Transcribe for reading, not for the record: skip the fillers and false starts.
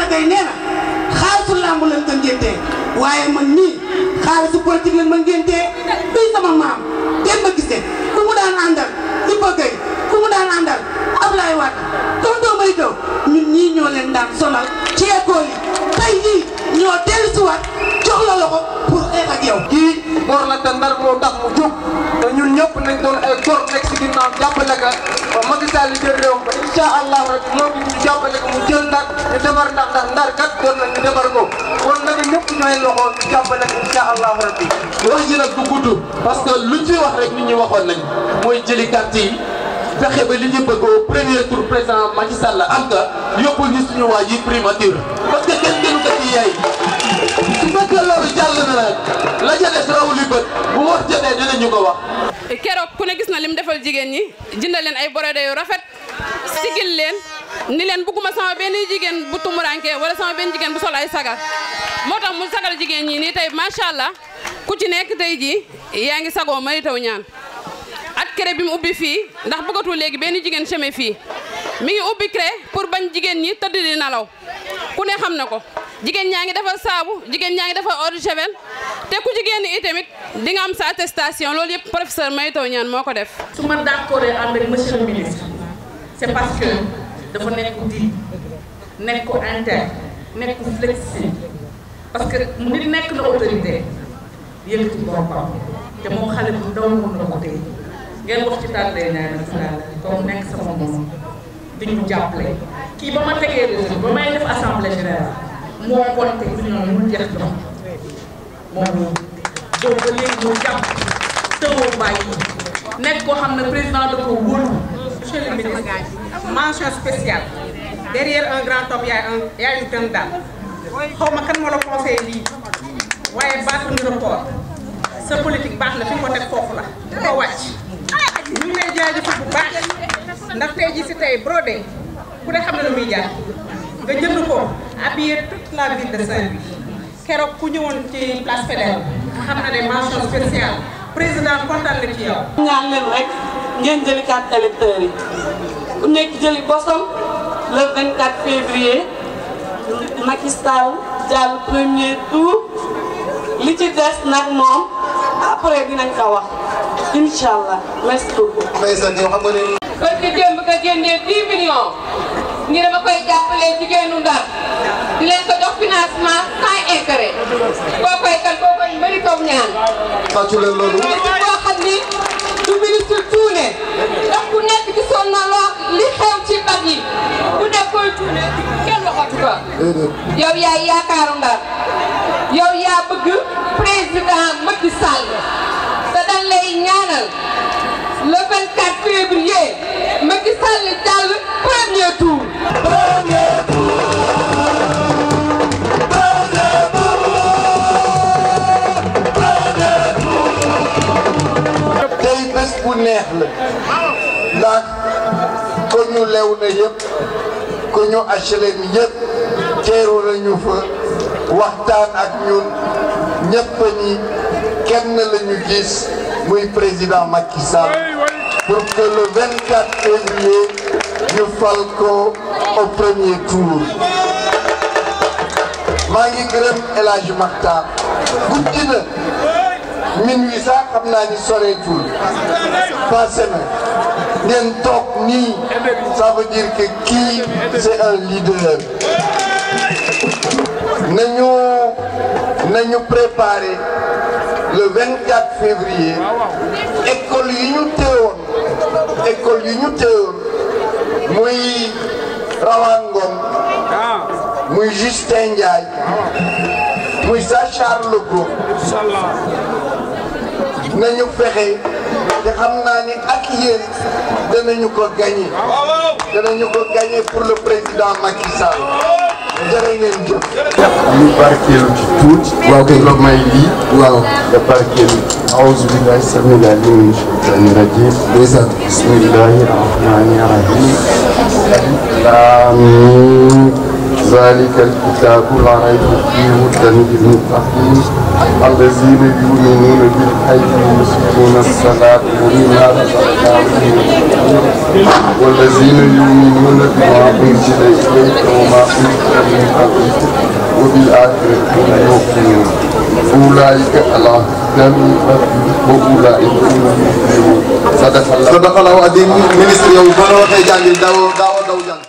Gueye nee na xaalisu làmb lañ ko ngéntee waaye man nii xaalisu politique lañ ma ngéntee duy sama maam dem ma gisee ku mu daan àndal Iba Gueye ku mu daan àndal Ablaye Wade tonton may dow ñun ñii ñoo leen daan sonal ci école yi tey jii ñoo dellu si waat jox la loxo pour xeex ak yow. kii góor la te ndar moo tax mu jóg te ñun ñëpp nañ doon ay góor nekk si ginnaaw jàppale ka ba Macky Sall jël réew ba incha allah rabbi moom it ñu jàppale ko mu jël ndar ñu defar ndax ndar kat doon na ñu defar ko kon nag ñëpp ñooy loxo ñu jàppale ko incha allah rabbi. wax ji nag du gudd parce que luñ fi wax rek nit ñi waxoon nañ mooy jëli carte yi fexe ba li ñu bëgg au premier tour président Macky Sall am ka yóbbul ñu suñu waa ji primature parce que kenn gënu ko ci yaay su fekkee loolu jàll na nag la ca des raw li bët bu wax jotee dinañu ko wax. keroog ku ne gis na lim defal jigéen ñi jëndal leen ay borode yu rafet sigil leen ni leen bugguma sama benn jigéen bu tumuranke wala sama benn jigéen bu sol ay sagar moo tax mu sagal jigéen ñi nii tey macha allah ku ci nekk tey jii yaa ngi sagoo Mary Teuw Niane at cré bi mu ubbi fii ndax bëggatul léegi benn jigéen cheme fii mi ngi ubbi cré pour bañ jigéen ñi tëdd di nalaw ku ne xam na ko jigéen ñaa ngi defar saabu jigéen ñaa ngi defar eau de javel te ku jigéen ñi itamit di nga am sa attestation loolu yëpp professeur Mary Teuw Niane moo ko def. su ma d'accord ànd ak monsieur le ministre c'est parce que dafa nekk di nekk ko interne nekk ko flexible parce que nit nekk na autorité yëkkati boppam te moom xale bu ndaw mën na ko tey ngeen wax ci tànn day ñaan ak comme nekk sama moom di ñu jàppale kii ba ma tegee réseau ba may def assemblée générale moo compté ñoom mu jeex jox moom boobu ba léegi mu jàpp tëwoo bàyyi nekk koo xam ne président da ko wóolu. Monsieur le ministre, mention spéciale derrière un grand homme y a une grande dame xaw ma kan moo la conseillé lii waaye baatu ni rapport sa politique baax na fi ko teg foofu la du ko wàcc ñu ngi lay jaajëfal bu baax ndax tey jii si tey brodé ku ne xam ne lu muy jaar nga jënd ko habiller toute la ville de Saint-Louis keroog ku ñëwoon ci place Faidherbe xam na ne mention spéciale président kontaan na ci yow. ñaan leen rek ngeen jëli carte électeur yi ku nekk jëli bosam le 24 février Macky Sall jàll premier tour li ci des nag moom après dinañ ko wax incha allah merci beaucoup. Maysa yow xam nga ne. parce que démb nga génnee 10 millions ngi dama koy jàppalee jigéenu Ndar di leen ko jox financement sans intérêt boo koy Mary Teuw Niane. fàccu leen loolu. boo xam ni du ministre Tuune ndax ku nekk gisoon na loo li xew ci bag yi ku nekk koy Tuune kenn waxatu ko. yow yaay yaakaaru Ndar yow yaa bëgg président Macky Sall te dañ lay ñaanal le 24 février Macky Sall jàll premier tour. tey bés bu neex la ndax ko ñu lew na yëpp ko ñu HLM yëpp teeru nañu fa waxtaan ak ñun ñëpp ni kenn la ñu gis muy président Macky Sall pour que le 24 février ñu fal ko au premier tour. maa ngi gërëm El Hadj Makhtar guddi na minuit sax xam naa ni soreetul passé na ngeen toog nii ça veut dire que kii c'est un leader. nañu préparer le 24 février école yi ñu teewoon muy Rawane Ngom muy Justin Ndiaye muy sa Charles Go nañu fexe te xam naa ni ak yéen danañu ko gagner pour le président Macky Sall jërë ngeen jëf. ñu barkeelu ci tuuti. waaw kay la may lii. waaw nga barkeelu. awuzu billahi samil alim min shaytani rajim. ndeysaan. bismillahi rahmani rahim. amiin. ذلك الكتاب لا ريب فيه هدى للمتقين الذين يؤمنون بالغيب ويقيمون الصلاة ومما رزقناهم والذين يؤمنون بما أنزل إليك وما أنزل من قبلك وبالآخرة هم يوقنون أولئك على هدى من ربهم وأولئك هم المفلحون. صدق الله العظيم. ministre yow boo waxee jàngil daaw